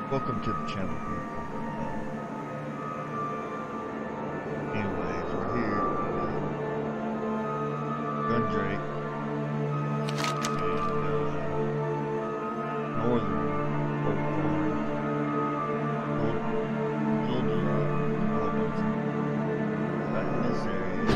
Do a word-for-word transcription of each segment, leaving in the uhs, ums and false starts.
Welcome to the channel, people. Anyways, we're here with GunDrak and uh, Northern Oak Farm. GunDrak, uh, in this area.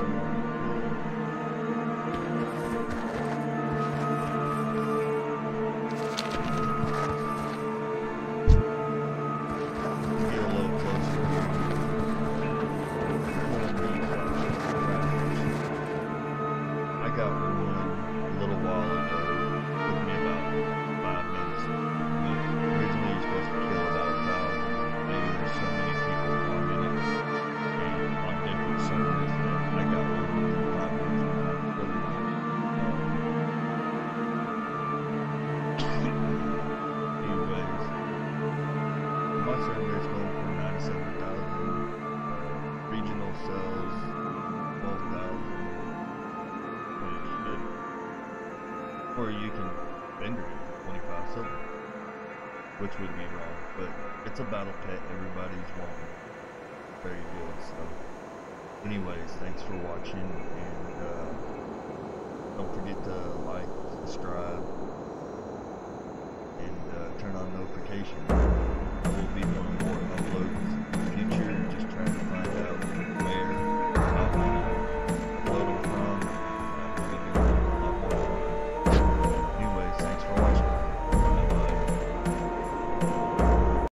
Or you can vendor it for twenty-five silver, which would be wrong, but it's a battle pet everybody's wanting. Very good. So, anyways, thanks for watching, and uh, don't forget to like, subscribe, and uh, turn on notifications. I will be doing more uploads in the future.